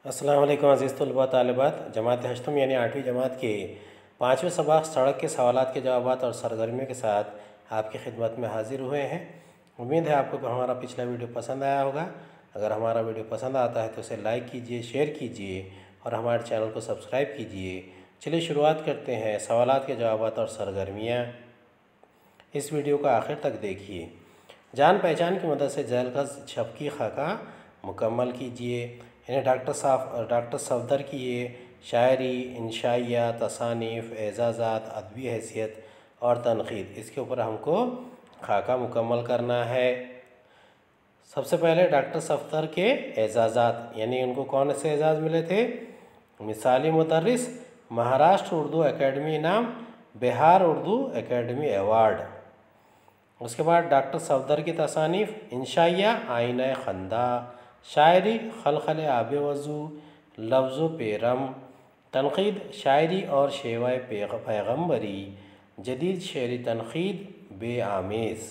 السلام علیکم عزیز طلباء طالبات۔ جماعت ہشتم یعنی 8ویں جماعت کے 5ویں سباق سڑک کے سوالات کے جوابات اور سرگرمیوں کے ساتھ آپ کی خدمت میں حاضر ہوئے ہیں۔ امید ہے آپ کو ہمارا پچھلا ویڈیو پسند آیا ہوگا۔ اگر ہمارا ویڈیو پسند آتا ہے تو اسے لائک کیجئے، شیئر کیجئے اور ہمارے چینل کو سبسکرائب کیجئے۔ چلیے شروعات کرتے ہیں سوالات کے جوابات اور سرگرمیاں۔ اس ویڈیو کو آخر تک دیکھیے۔ جان پہچان کی مدد سے ذیل کا شفقی خاکہ مکمل کیجئے۔ یعنی ڈاکٹر صفدر کی یہ شاعری، انشائیہ، تصانیف، اعزازات، ادبی حیثیت اور تنقید، اس کے اوپر ہم کو خاکہ مکمل کرنا ہے۔ سب سے پہلے ڈاکٹر صفدر کے اعزازات، یعنی ان کو کون سے اعزاز ملے تھے؟ مثالی مدرس، مہاراشٹر اردو اکیڈمی انعام، بہار اردو اکیڈمی ایوارڈ۔ اس کے بعد ڈاکٹر صفدر کی تصانیف، انشائیہ، آئینہ خندہ، شاعری، خلخل آب وضو، لفظ و پیرم، تنقید، شاعری اور شیوہ پیغمبری، جدید شعری تنقید، بے آمیز۔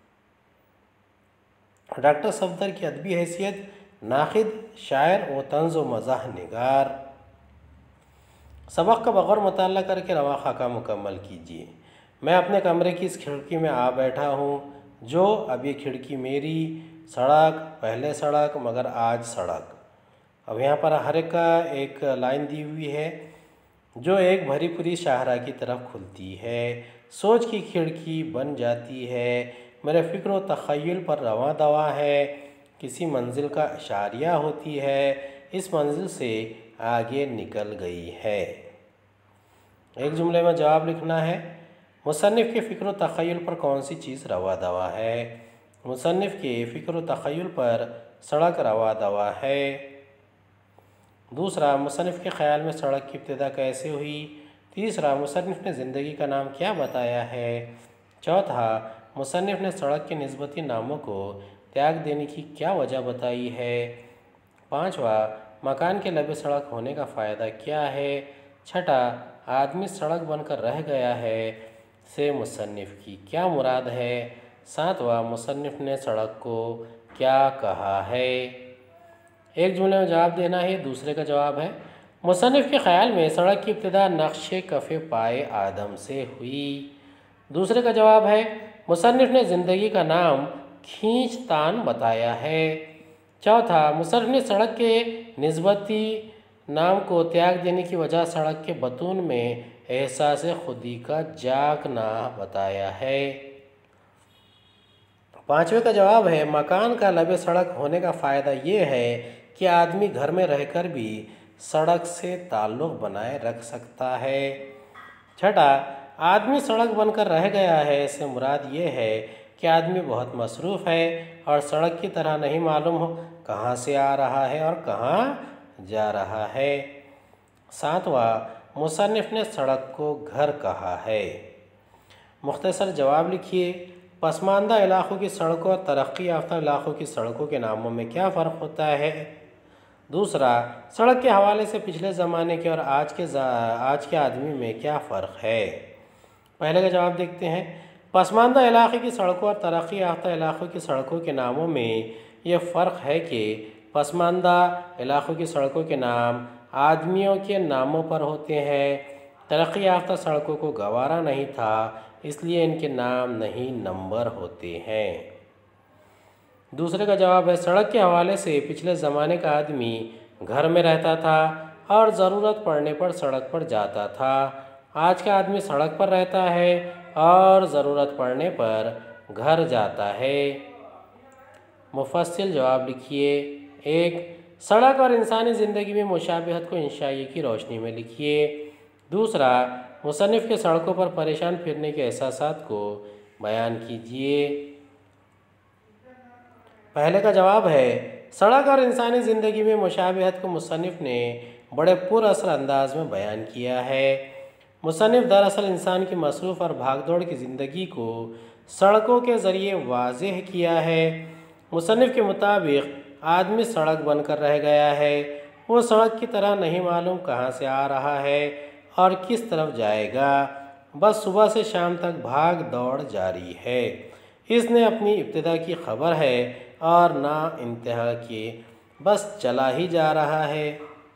ڈاکٹر صفدر کی ادبی حیثیت، ناقد، شاعر و طنز و مزاح نگار۔ سبق کا بغور مطالعہ کر کے رواں خاکہ مکمل کیجیے۔ میں اپنے کمرے کی اس کھڑکی میں آ بیٹھا ہوں، جو اب یہ کھڑکی میری، سڑک، پہلے سڑک مگر آج سڑک۔ اب یہاں پر ہر ایک کا ایک لائن دی ہوئی ہے جو ایک بھری پوری شاہراہ کی طرف کھلتی ہے۔ سوچ کی کھڑکی بن جاتی ہے، میرے فکر و تخیل پر رواں دواں ہے، کسی منزل کا اشاریہ ہوتی ہے، اس منزل سے آگے نکل گئی ہے۔ ایک جملے میں جواب لکھنا ہے۔ مصنف کے فکر و تخیل پر کون سی چیز رواں دواں ہے؟ مصنف کے فکر و تخیل پر سڑک رواں دواں ہے۔ دوسرا، مصنف کے خیال میں سڑک کی ابتدا کیسے ہوئی؟ تیسرا، مصنف نے زندگی کا نام کیا بتایا ہے؟ چوتھا، مصنف نے سڑک کے نسبتی ناموں کو تیاگ دینے کی کیا وجہ بتائی ہے؟ پانچواں، مکان کے لبِ سڑک ہونے کا فائدہ کیا ہے؟ چھٹا، آدمی سڑک بن کر رہ گیا ہے سے مصنف کی کیا مراد ہے؟ ساتواں، مصنف نے سڑک کو کیا کہا ہے؟ ایک جملے میں جواب دینا ہے، دوسرے کا جواب ہے۔ مصنف کے خیال میں سڑک کی ابتدا نقش کف پائے آدم سے ہوئی۔ دوسرے کا جواب ہے، مصنف نے زندگی کا نام کھینچ تان بتایا ہے۔ چوتھا، مصنف نے سڑک کے نسبتی نام کو تیاگ دینے کی وجہ سڑک کے بطون میں احساس خودی کا جاگنا بتایا ہے۔ پانچویں کا جواب ہے، مکان کا لبِ سڑک ہونے کا فائدہ یہ ہے کہ آدمی گھر میں رہ کر بھی سڑک سے تعلق بنائے رکھ سکتا ہے۔ چھٹا، آدمی سڑک بن کر رہ گیا ہے سے مراد یہ ہے کہ آدمی بہت مصروف ہے اور سڑک کی طرح نہیں معلوم ہو کہاں سے آ رہا ہے اور کہاں جا رہا ہے۔ ساتواں، مصنف نے سڑک کو گھر کہا ہے۔ مختصر جواب لکھیے۔ پسماندہ علاقوں کی سڑکوں اور ترقی یافتہ علاقوں کی سڑکوں کے ناموں میں کیا فرق ہوتا ہے؟ دوسرا، سڑک کے حوالے سے پچھلے زمانے کے اور آج کے آدمی میں کیا فرق ہے؟ پہلے کا جواب دیکھتے ہیں۔ پسماندہ علاقے کی سڑکوں اور ترقی یافتہ علاقوں کی سڑکوں کے ناموں میں یہ فرق ہے کہ پسماندہ علاقوں کی سڑکوں کے نام آدمیوں کے ناموں پر ہوتے ہیں، ترقی یافتہ سڑکوں کو گوارا نہیں تھا اس لیے ان کے نام نہیں نمبر ہوتے ہیں۔ دوسرے کا جواب ہے، سڑک کے حوالے سے پچھلے زمانے کا آدمی گھر میں رہتا تھا اور ضرورت پڑنے پر سڑک پر جاتا تھا، آج کا آدمی سڑک پر رہتا ہے اور ضرورت پڑنے پر گھر جاتا ہے۔ مفصل جواب لکھیے۔ ایک، سڑک اور انسانی زندگی میں مشابہت کو انشائیہ کی روشنی میں لکھیے۔ دوسرا، مصنف کے سڑکوں پر پریشان پھرنے کے احساسات کو بیان کیجیے۔ پہلے کا جواب ہے، سڑک اور انسانی زندگی میں مشابہت کو مصنف نے بڑے پر اثر انداز میں بیان کیا ہے۔ مصنف دراصل انسان کی مصروف اور بھاگ دوڑ کی زندگی کو سڑکوں کے ذریعے واضح کیا ہے۔ مصنف کے مطابق آدمی سڑک بن کر رہ گیا ہے، وہ سڑک کی طرح نہیں معلوم کہاں سے آ رہا ہے اور کس طرف جائے گا، بس صبح سے شام تک بھاگ دوڑ جاری ہے، اس نے اپنی ابتدا کی خبر ہے اور نہ انتہا کے، بس چلا ہی جا رہا ہے۔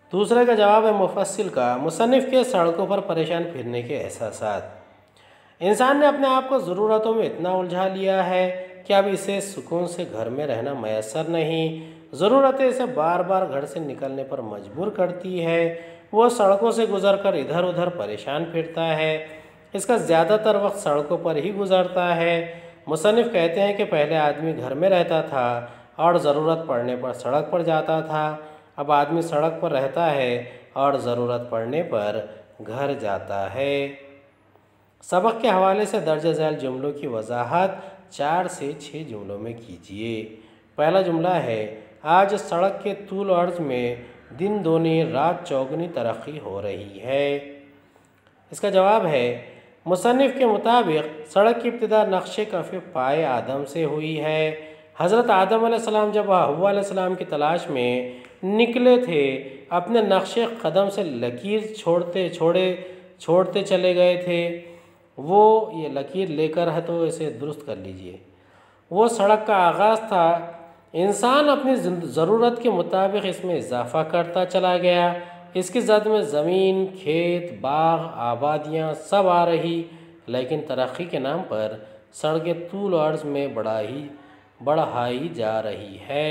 دوسرے کا جواب ہے مفصل کا، مصنف کے سڑکوں پر پریشان پھرنے کے احساسات۔ انسان نے اپنے آپ کو ضرورتوں میں اتنا الجھا لیا ہے کہ اب اسے سکون سے گھر میں رہنا میسر نہیں، ضرورتیں اسے بار بار گھر سے نکلنے پر مجبور کرتی ہے۔ وہ سڑکوں سے گزر کر ادھر ادھر پریشان پھرتا ہے، اس کا زیادہ تر وقت سڑکوں پر ہی گزرتا ہے۔ مصنف کہتے ہیں کہ پہلے آدمی گھر میں رہتا تھا اور ضرورت پڑنے پر سڑک پر جاتا تھا، اب آدمی سڑک پر رہتا ہے اور ضرورت پڑنے پر گھر جاتا ہے۔ سبق کے حوالے سے درج ذیل جملوں کی وضاحت 4 سے 6 جملوں میں کیجیے۔ پہلا جملہ ہے، آج سڑک کے طول و عرض میں دن دگنی رات چوگنی ترقی ہو رہی ہے۔ اس کا جواب ہے، مصنف کے مطابق سڑک کی ابتدا نقش کف پائے آدم سے ہوئی ہے۔ حضرت آدم علیہ السلام جب حوا علیہ السلام کی تلاش میں نکلے تھے، اپنے نقش قدم سے لکیر چھوڑتے چلے گئے تھے۔ وہ یہ لکیر لے کر ہے تو اسے درست کر لیجئے۔ وہ سڑک کا آغاز تھا، انسان اپنی ضرورت کے مطابق اس میں اضافہ کرتا چلا گیا، اس کی زد میں زمین، کھیت، باغ، آبادیاں سب آ رہی، لیکن ترقی کے نام پر سڑکیں طول و عرض میں بڑھائی جا رہی ہے۔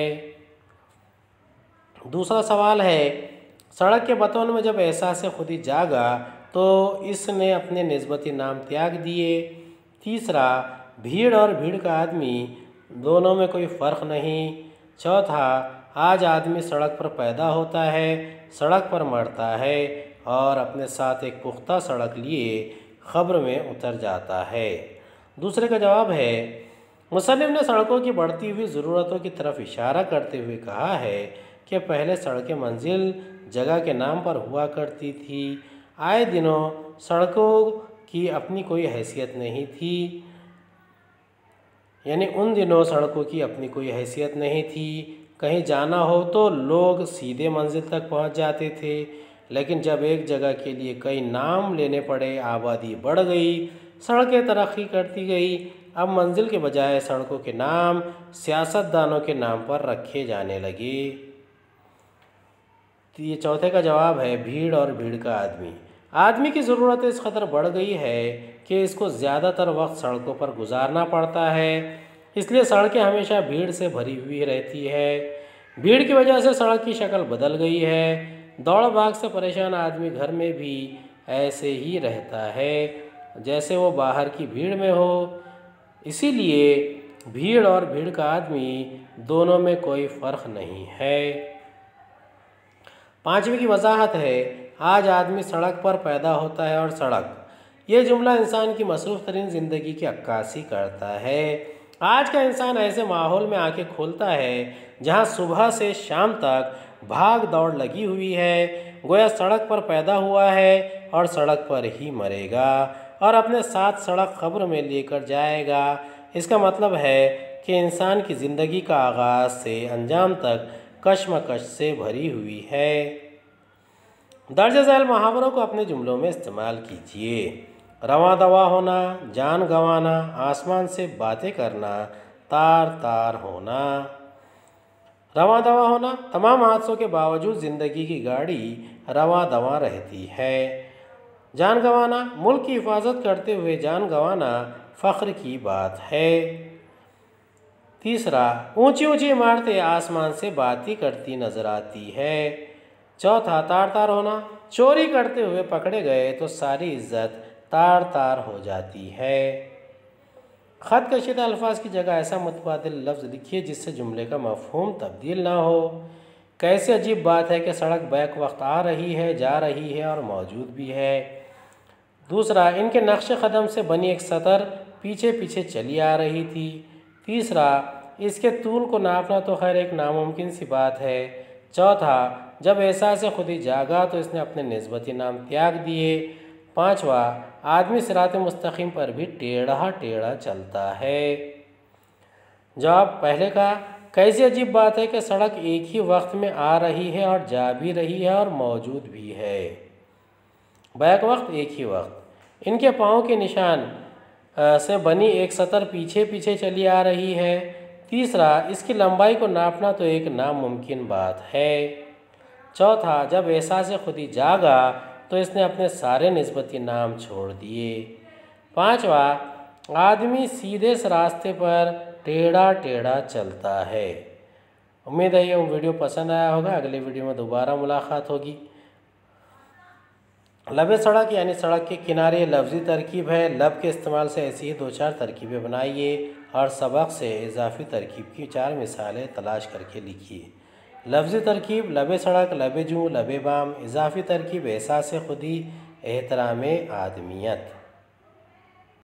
دوسرا سوال ہے، سڑک کے بطن میں جب احساس خودی جاگا تو اس نے اپنے نسبتی نام تیاگ دیے۔ تیسرا، بھیڑ اور بھیڑ کا آدمی دونوں میں کوئی فرق نہیں۔ چوتھا، آج آدمی سڑک پر پیدا ہوتا ہے، سڑک پر مرتا ہے اور اپنے ساتھ ایک پختہ سڑک لیے قبر میں اتر جاتا ہے۔ دوسرے کا جواب ہے، مصنف نے سڑکوں کی بڑھتی ہوئی ضرورتوں کی طرف اشارہ کرتے ہوئے کہا ہے کہ پہلے سڑکیں منزل جگہ کے نام پر ہوا کرتی تھی، آئے دنوں سڑکوں کی اپنی کوئی حیثیت نہیں تھی، یعنی ان دنوں سڑکوں کی اپنی کوئی حیثیت نہیں تھی، کہیں جانا ہو تو لوگ سیدھے منزل تک پہنچ جاتے تھے، لیکن جب ایک جگہ کے لیے کئی نام لینے پڑے، آبادی بڑھ گئی، سڑکیں ترقی کرتی گئی، اب منزل کے بجائے سڑکوں کے نام سیاست دانوں کے نام پر رکھے جانے لگے۔ یہ چوتھے کا جواب ہے، بھیڑ اور بھیڑ کا آدمی۔ آدمی کی ضرورت اس قدر بڑھ گئی ہے کہ اس کو زیادہ تر وقت سڑکوں پر گزارنا پڑتا ہے، اس لیے سڑکیں ہمیشہ بھیڑ سے بھری ہوئی رہتی ہے۔ بھیڑ کی وجہ سے سڑک کی شکل بدل گئی ہے، دوڑ بھاگ سے پریشان آدمی گھر میں بھی ایسے ہی رہتا ہے جیسے وہ باہر کی بھیڑ میں ہو، اسی لیے بھیڑ اور بھیڑ کا آدمی دونوں میں کوئی فرق نہیں ہے۔ پانچویں کی وضاحت ہے، آج آدمی سڑک پر پیدا ہوتا ہے اور سڑک، یہ جملہ انسان کی مصروف ترین زندگی کی عکاسی کرتا ہے۔ آج کا انسان ایسے ماحول میں آنکھیں کھولتا ہے جہاں صبح سے شام تک بھاگ دوڑ لگی ہوئی ہے، گویا سڑک پر پیدا ہوا ہے اور سڑک پر ہی مرے گا اور اپنے ساتھ سڑک قبر میں لے کر جائے گا۔ اس کا مطلب ہے کہ انسان کی زندگی کا آغاز سے انجام تک کشمکش سے بھری ہوئی ہے۔ درج ذیل محاوروں کو اپنے جملوں میں استعمال کیجیے۔ رواں دواں ہونا، جان گنوانا، آسمان سے باتیں کرنا، تار تار ہونا۔ رواں دواں ہونا، تمام حادثوں کے باوجود زندگی کی گاڑی رواں دواں رہتی ہے۔ جان گنوانا، ملک کی حفاظت کرتے ہوئے جان گنوانا فخر کی بات ہے۔ تیسرا، اونچی اونچی عمارتیں آسمان سے باتیں کرتی نظر آتی ہے۔ چوتھا، تار تار ہونا، چوری کرتے ہوئے پکڑے گئے تو ساری عزت تار تار ہو جاتی ہے۔ خط کشیدہ الفاظ کی جگہ ایسا متبادل لفظ لکھیے جس سے جملے کا مفہوم تبدیل نہ ہو۔ کیسی عجیب بات ہے کہ سڑک بیک وقت آ رہی ہے، جا رہی ہے اور موجود بھی ہے۔ دوسرا، ان کے نقش قدم سے بنی ایک سطر پیچھے پیچھے چلی آ رہی تھی۔ تیسرا، اس کے طول کو ناپنا تو خیر ایک ناممکن سی بات ہے۔ چوتھا، جب احساس خودی جاگا تو اس نے اپنے نسبتی نام تیاگ دیے۔ پانچواں، آدمی صراط مستقیم پر بھی ٹیڑھا ٹیڑھا چلتا ہے۔ جواب پہلے کا، کیسی عجیب بات ہے کہ سڑک ایک ہی وقت میں آ رہی ہے اور جا بھی رہی ہے اور موجود بھی ہے۔ بیک وقت، ایک ہی وقت، ان کے پاؤں کے نشان سے بنی ایک سطر پیچھے پیچھے چلی آ رہی ہے۔ تیسرا، اس کی لمبائی کو ناپنا تو ایک ناممکن بات ہے۔ چوتھا، جب احساس خودی جاگا تو اس نے اپنے سارے نسبتی نام چھوڑ دیے۔ پانچواں، آدمی سیدھے سے راستے پر ٹیڑھا ٹیڑھا چلتا ہے۔ امید ہے یہ ویڈیو پسند آیا ہوگا۔ اگلی ویڈیو میں دوبارہ ملاقات ہوگی۔ لب سڑک یعنی سڑک کے کنارے لفظی ترکیب ہے۔ لب کے استعمال سے ایسی ہی 2-4 ترکیبیں بنائیے اور سبق سے اضافی ترکیب کی 4 مثالیں تلاش کر کے لکھیے۔ لفظی ترکیب: لب سڑک، لب جوں، لب بام۔ اضافی ترکیب: احساس خودی، احترام آدمیت۔